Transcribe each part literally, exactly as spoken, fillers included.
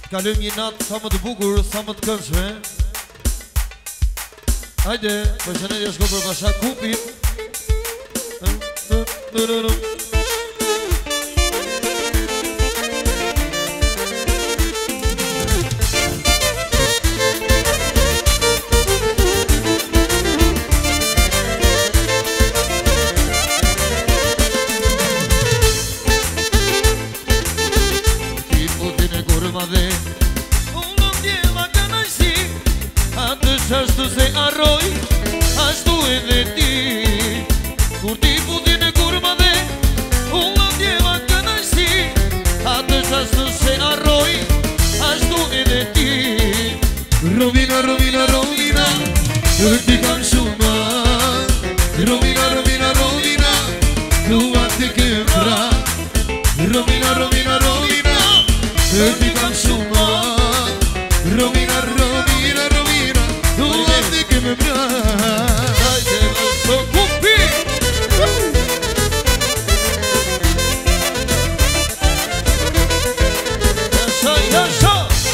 Kalëm një natë sa më të bukur, sa më të këndshme. Hajde, përshëndetje shko për Basha Kupin. Ashtu se arroj, ashtu edhe ti. Kur ti putin e kurma dhe unë ndjeva kënaqësi, atësh ashtu se arroj, ashtu edhe ti. Romina, Romina, Romina, ti kam shumë. Romina, Romina, Romina, dua të kem pra. Romina, Romina, Romina, ti kam shumë. Romina, Romina, Romina, dua të kem pra. Hajde Basha Kupi. Jasha, jasha.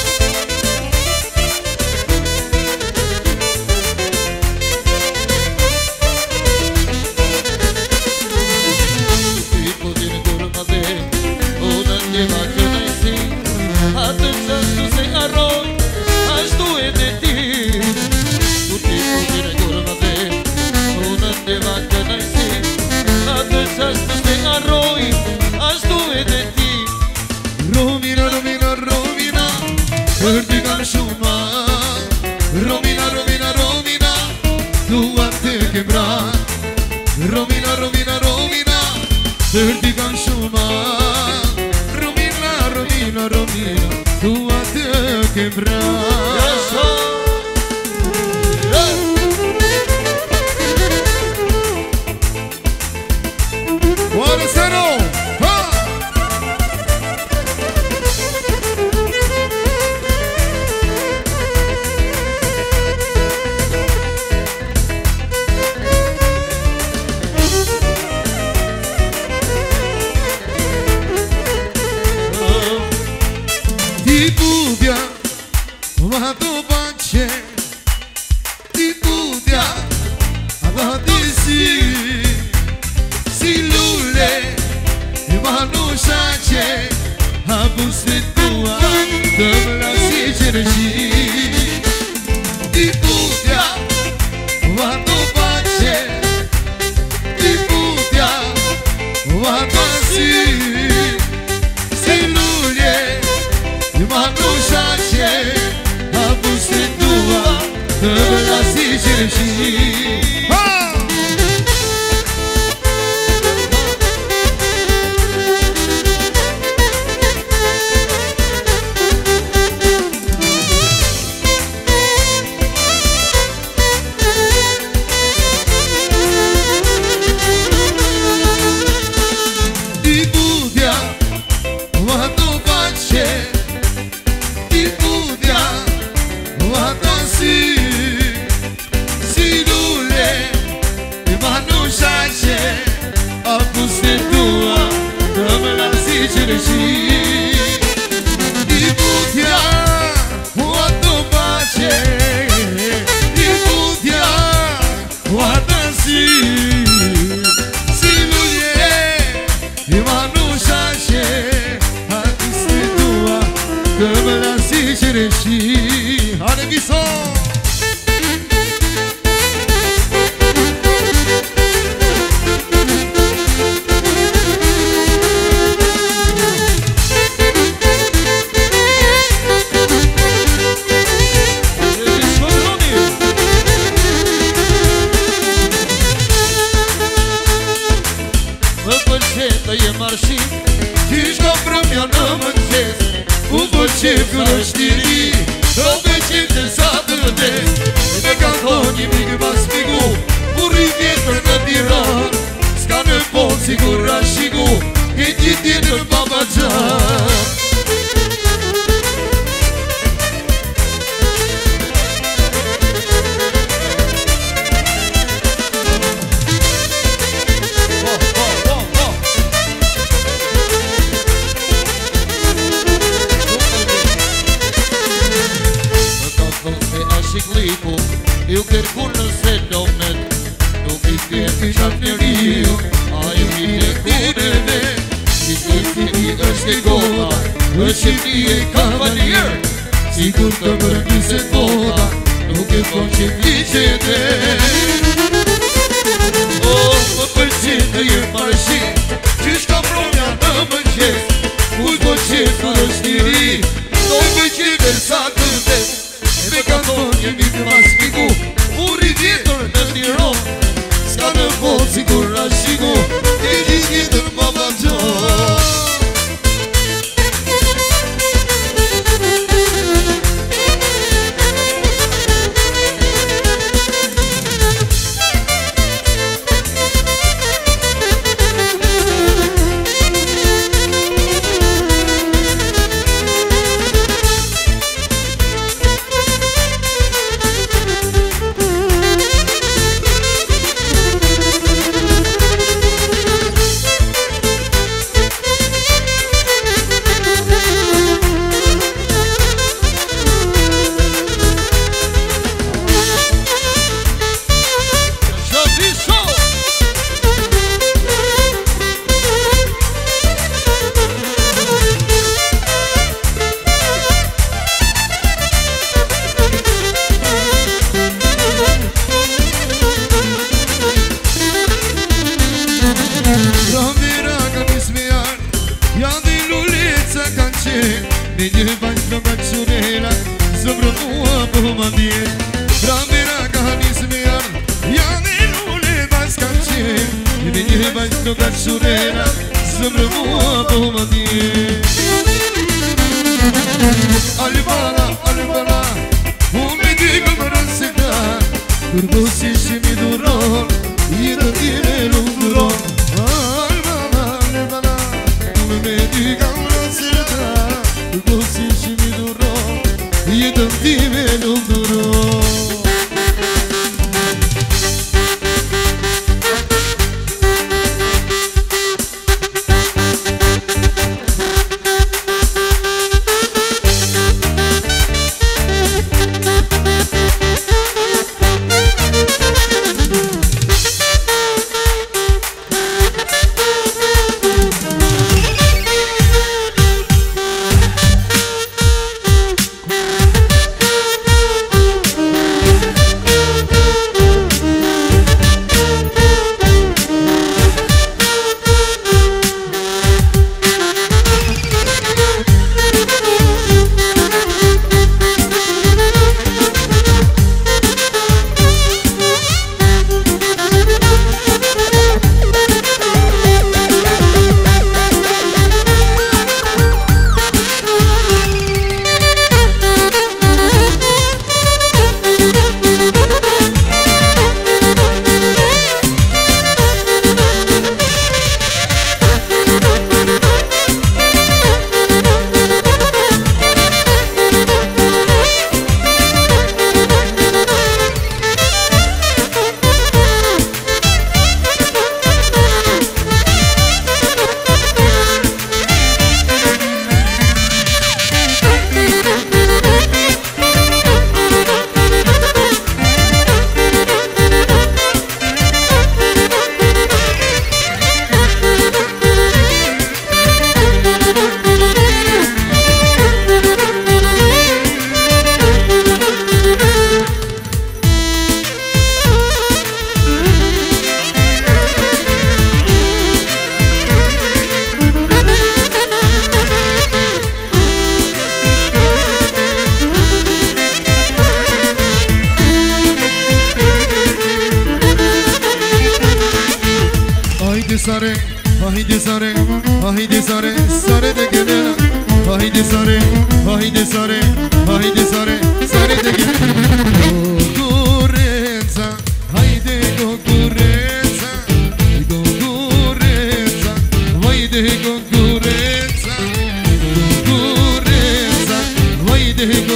Ti putin e kurma dhe unë ndjeva kënaqësi, Atësh ashtu se arroj, ashtu edhe ti. kur ti putin e kurma dhe unë ndjeva kënaqësi. Atësh ashtu se arroj, ashtu edhe ti. Romina, Romina, Romina, për ti kam shumë. Romina, Romina, Romina, dua të kem pra. Romina, Romina, Romina, për ti kam shumë. Romina, Romina, Romina, dua të kem pra. Jasha. Buonasera! Ha! Ti bubbia, ma tu pace. Ti bubbia, ma ti si. Si lule, ma nu shace. A buste tua, dă la si cerci. Ti bubbia, ma tu pace. Ti bubbia, ma tu si. Si lule, ma nu shace. A buste tua, dă la si cerci. Hadi bir son. Më pëlqen të jem arshim, Ti shko prëmja në mëngjes, u pëlqen kërë është i ri. Do pëlqen të sa të vdes, me ka thonë një mikë pas miku. Burri vjetër në Tiranë, s'ka në ponë si kur rashiku. E ti tjetër baba gjanë. linie cavalier. Sigur că prăduse voda, nu che face vicende. Oh, mă păcine e marși, ci-și ca vromea mă mâncesc. Mult voce fără știrii, noi vece versat în test. Pe cantonie mic mas micu, muri vietor në tiro. Ska në fond si kur rashiku, e një tjetër më vazhon. Concurenza, concurenza, vai de